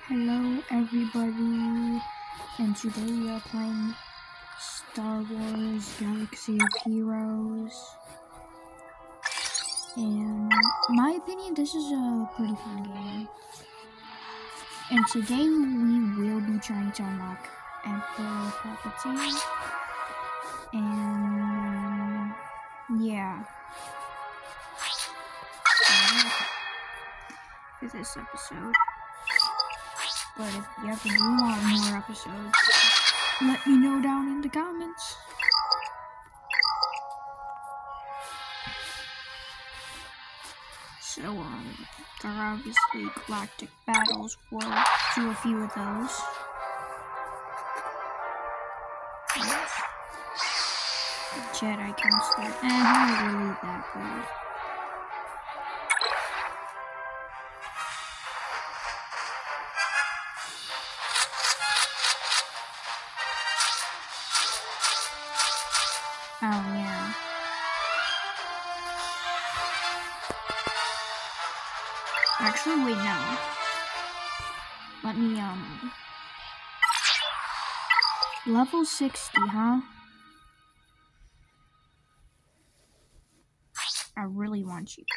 Hello everybody, and today we are playing Star Wars Galaxy of Heroes, and in my opinion this is a pretty fun game, and today we will be trying to unlock Emperor Palpatine, and yeah, for this episode. But if you ever do want more episodes, let me know down in the comments. So, there are obviously galactic battles. We'll do a few of those. Jedi Council. Not really that good. Oh, yeah. Actually, wait, no. Let me, level 60, huh? I really want you.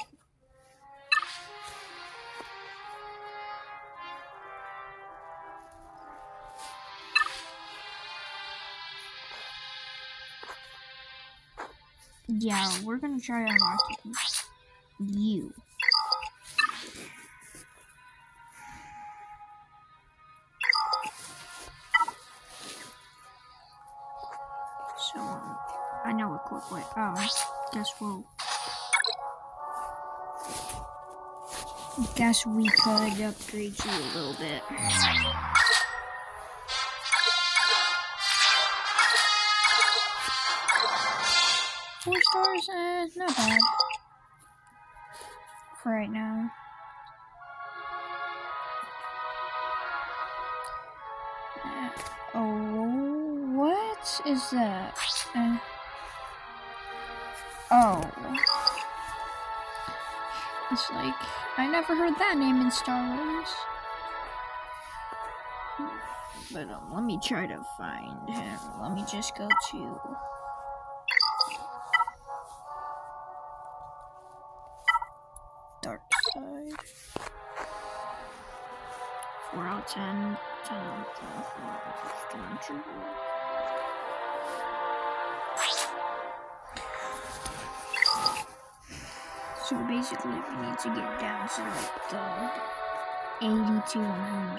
Yeah, we're gonna try unlocking you. So, I know a quick way. Guess we could upgrade you a little bit. 4 stars, not bad. For right now. Oh, what is that? Oh. It's like, I never heard that name in Star Wars. But let me try to find him. Let me just go to... Dark side. 4 out of 10. 10 out of 10. Stormtrooper. So basically, we need to get down to like 80 to 100.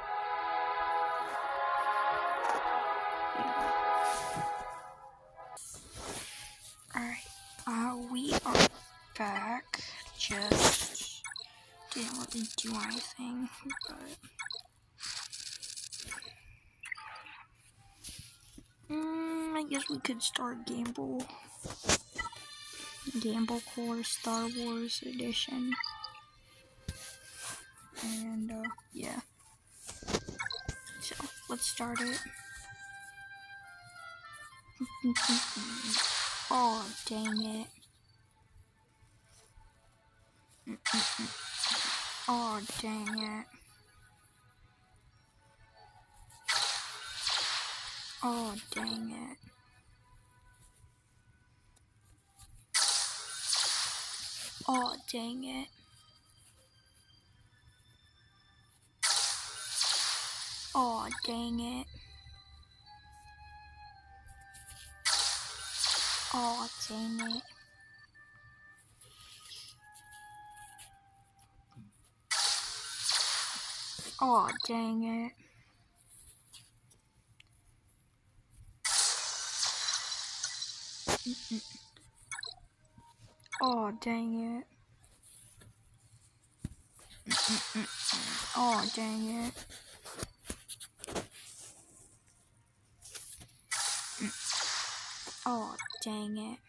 Alright, we are back. Just didn't really do anything, but I guess we could start Gamble Core Star Wars Edition. And yeah. So let's start it. Oh, dang it. Oh, dang it. Oh, dang it. Oh, dang it. Oh, dang it. Oh, dang it. Oh, dang it. Oh, dang it. Oh, dang it. Oh, dang it.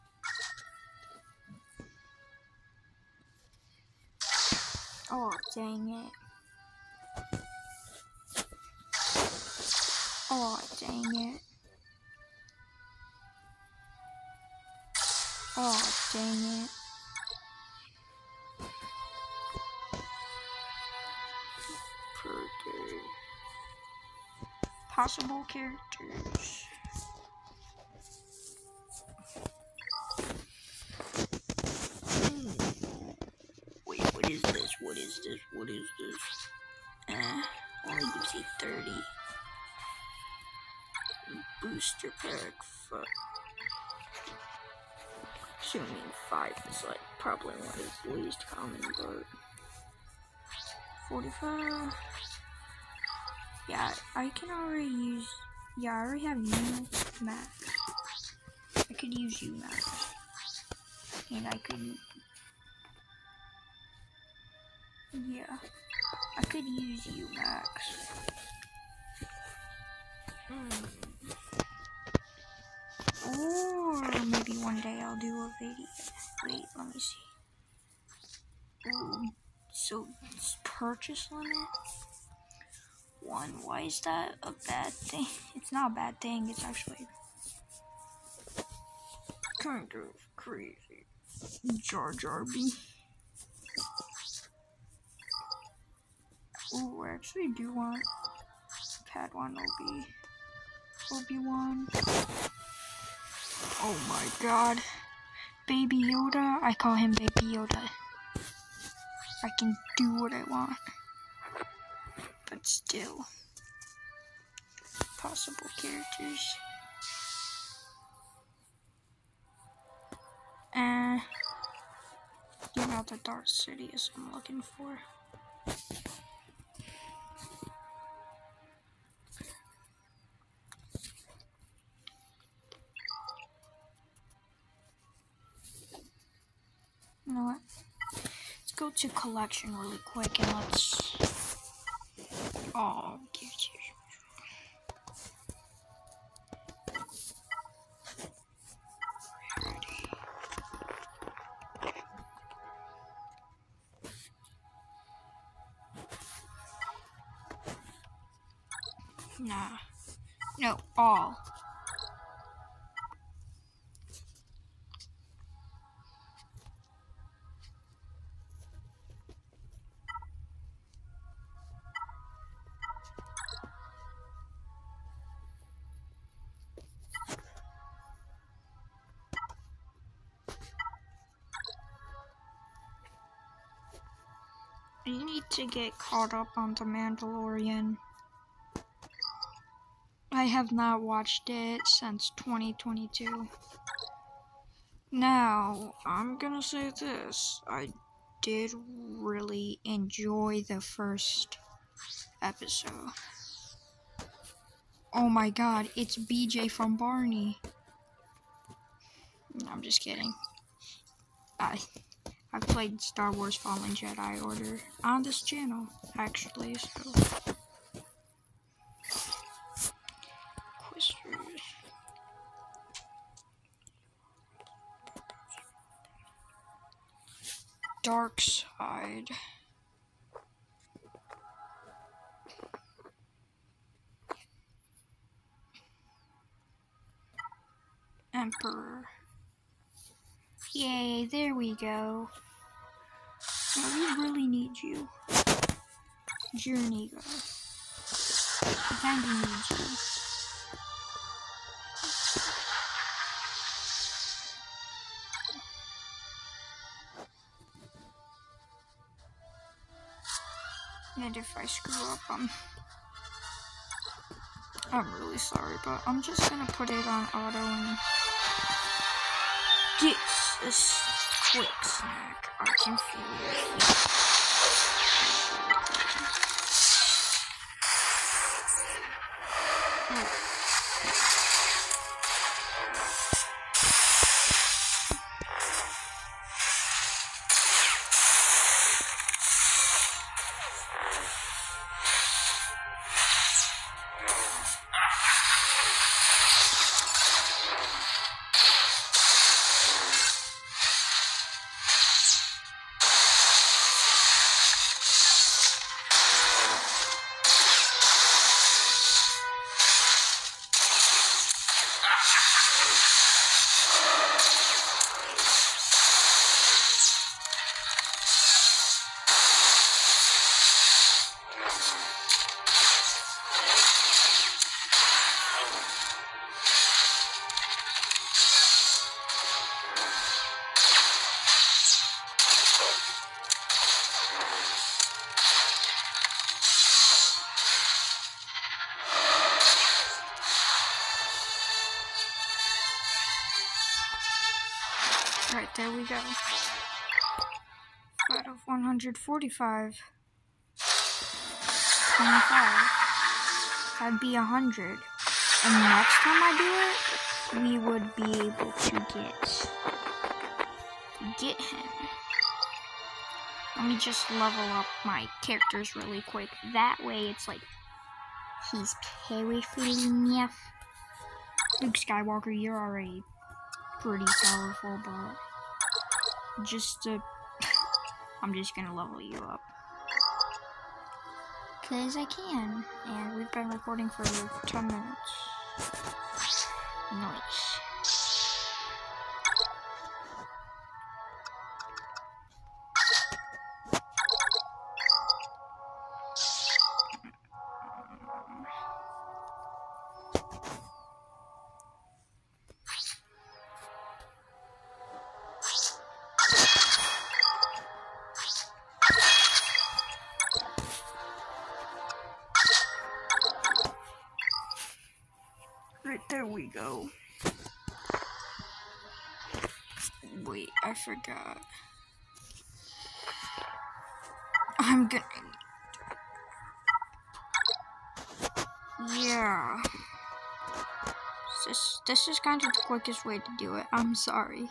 Oh, dang it. Oh, dang it. Oh, dang it. per day. Possible characters. Wait, what is this? What is this? What is this? Only gives you 30. Booster pack. Assuming 5 is like probably one of the least common, but 45. Yeah, I can already use. Yeah, I already have U Max. I could use U Max, and I could. Yeah, I could use U Max. Or maybe one day I'll do a video. Wait, let me see. Ooh, so purchase limit 1. Why is that a bad thing? It's not a bad thing. It's actually kind of crazy. Jar Jar B. Ooh, I actually do want Padawan Obi-Wan. Oh my god. Baby Yoda. I call him Baby Yoda. I can do what I want. But still. Possible characters. Get out the Dark City is what I'm looking for. You know what? Let's go to collection really quick and let's. Oh, give it here. Nah. No, all. I need to get caught up on The Mandalorian. I have not watched it since 2022. Now, I'm gonna say this. I did really enjoy the first episode. Oh my god, it's BJ from Barney. No, I'm just kidding. I've played Star Wars Fallen Jedi Order on this channel, actually, so. Questers. Dark Side. Emperor. Yay, there we go. Now we really need you. Journey go. I kinda need you. And if I screw up, I'm really sorry, but I'm just gonna put it on auto and get this quick snack. I can feel it. there we go. Out of 145. 25. That'd be 100. And next time I do it, we would be able to get him. Let me just level up my characters really quick. That way it's like he's powerful enough. Luke Skywalker, you're already pretty powerful, but I'm just gonna level you up. Cause I can. And we've been recording for 10 minutes. Nice. Right, there we go. Wait, I forgot. I'm gonna... Yeah. This is kind of the quickest way to do it. I'm sorry.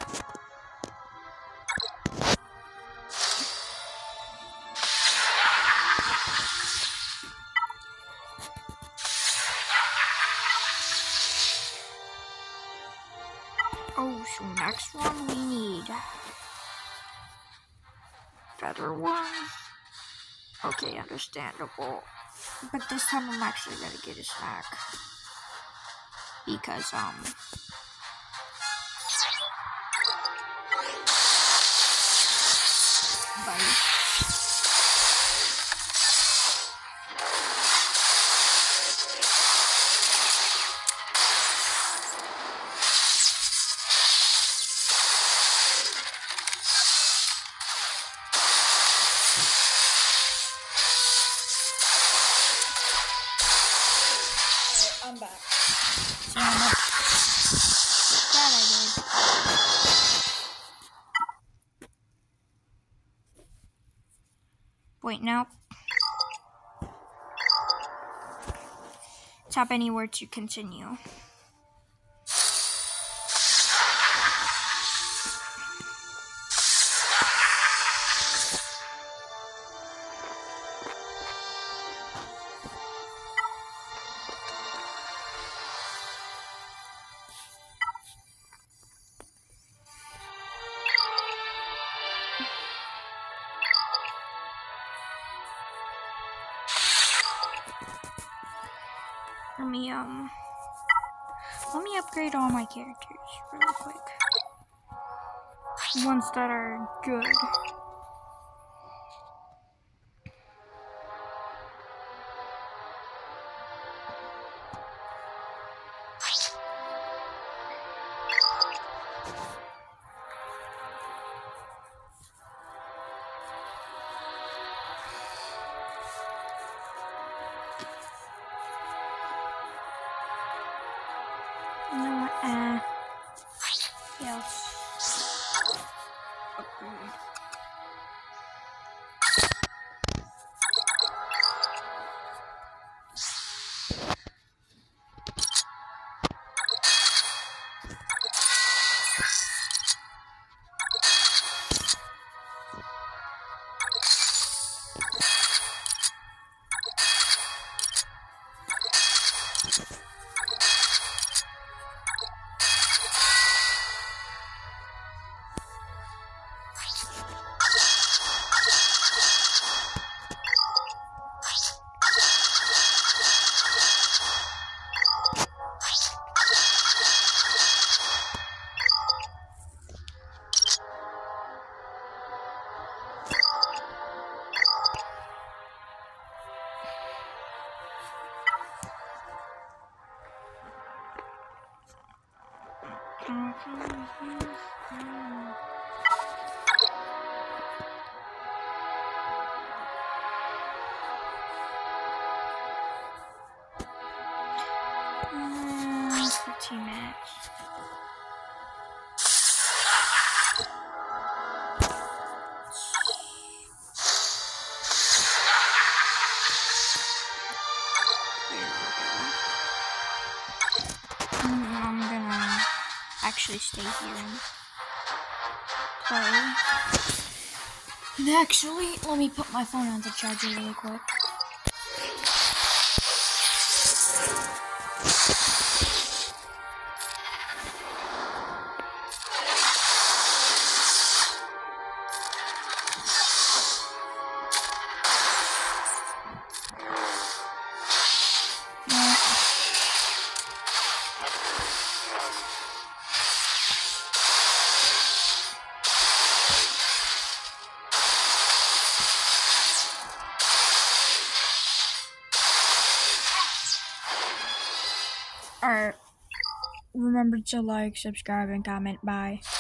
Oh, so next one we need better one. Okay, understandable. But this time I'm actually gonna get a snack. Because, bye. I'm back. So that I did. Wait, no. Tap anywhere to continue. Let me upgrade all my characters real quick. Ones that are good. No, yes. Upgrade. For team match. actually stay here and play. And actually, let me put my phone on the charger really quick. Alright, remember to like, subscribe, and comment. Bye.